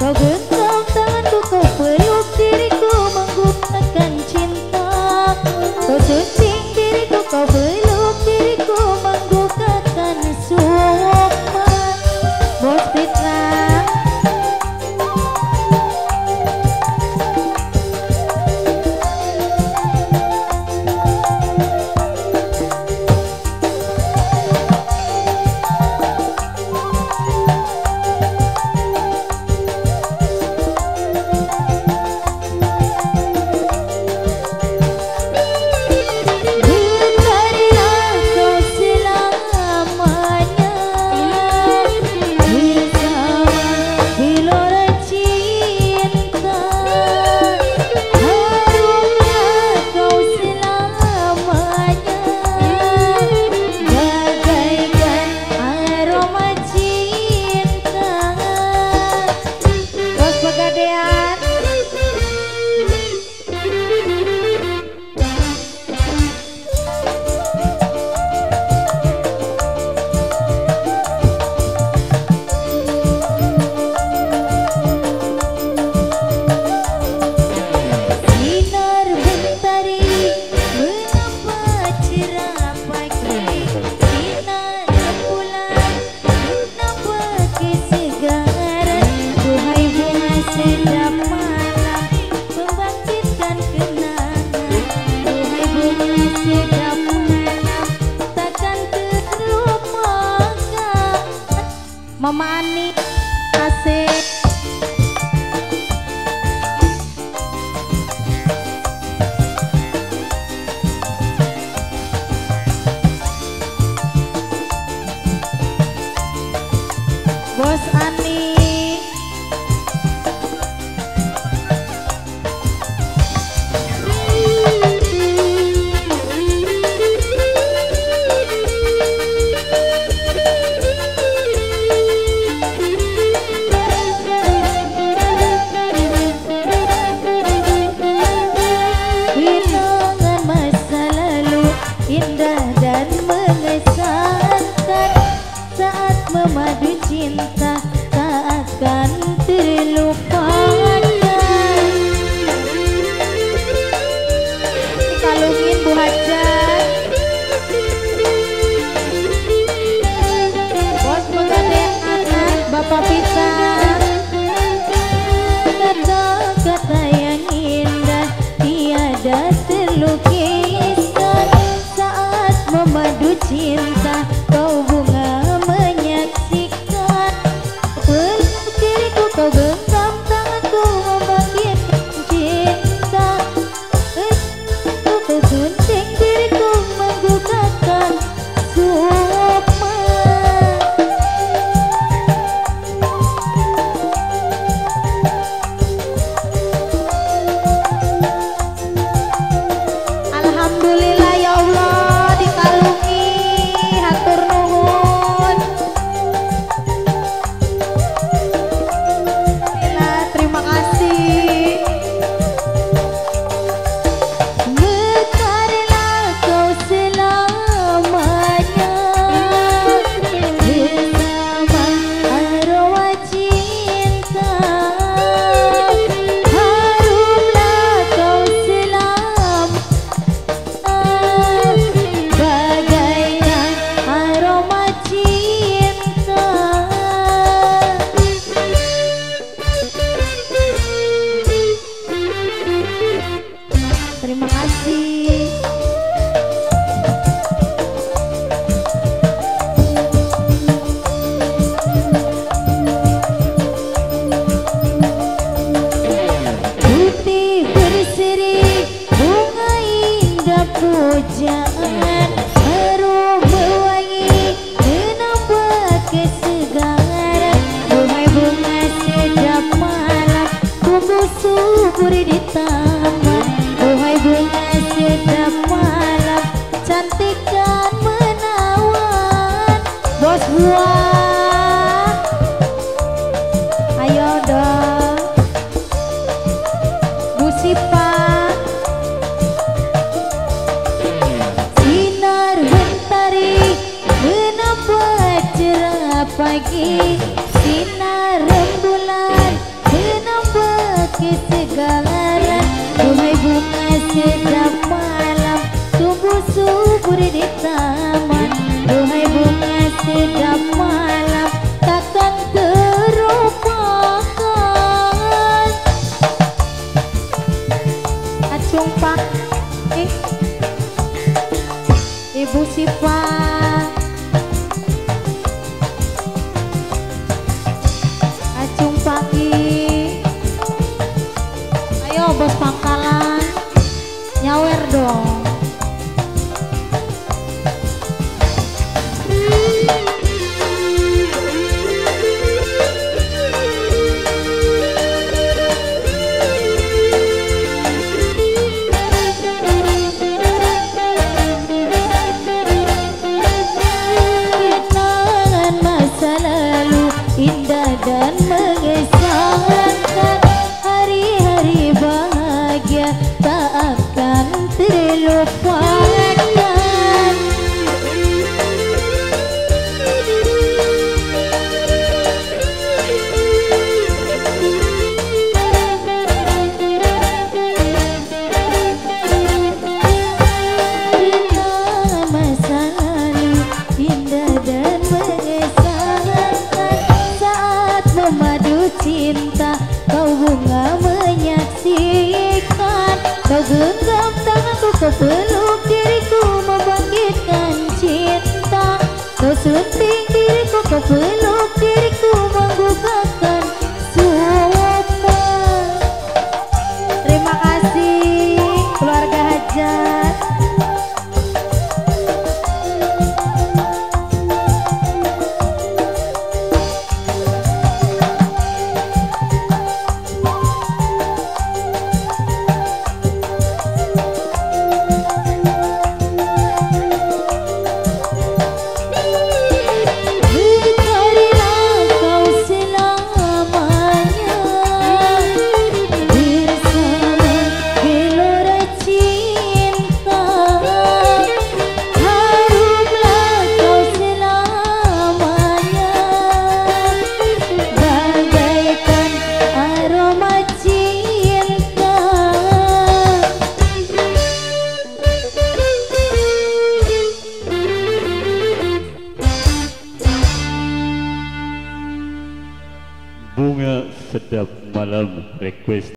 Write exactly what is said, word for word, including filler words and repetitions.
Kau genggam tanganku, kau peluk diriku menggunakan cinta. Kau sunting diriku, kau peluk diriku menggunakan sukma. Bos Fitra. Mama Ani asik. Bos Ani. Indah dan mengesankan saat memadu cinta tak akan terlupakan. Kalungin Bu Hajar. Bos Pegadaian Bapak Pita. Kata-kata yang indah tiada terlukiskan saat memadu cinta. Kau bunga menyaksikan peluk diriku, kau genggam tanganku membangkitkan cinta. Kau sunting diriku menggunakan sukma. Alhamdulillah ya Allah dikalungi, hatur nuhun. Alhamdulillah, terima kasih. Mekarlah kau selamanya bersama arwah cinta. Harumlah kau selam bagaikan aroma cinta. Terima kasih. Putih berseri bunga indah pujaan, harum mewangi menambah kesegaran. Wahai bunga sedap malam tumbuh subur di taman. Wahai bunga sedap malam cantik dan menawan. Bos buah, ayo dong. Bu Sipa. Sinar mentari menambah cerah pagi, sinar rembulan bos pangkalan nyawer dong. Kenangan masa lalu indah dan mengesankan, hari-hari bahagia tak akan terlupakan. Kenangan masa lalu indah dan mengesankan, saat memadu cinta kau bunga menyaksikan, kau genggam tanganku, kau peluk diriku membangkitkan cinta, kau sunting diriku, kau peluk diriku membukakan sumpah. Terima kasih keluarga Hajat. Bunga Sedap Malam request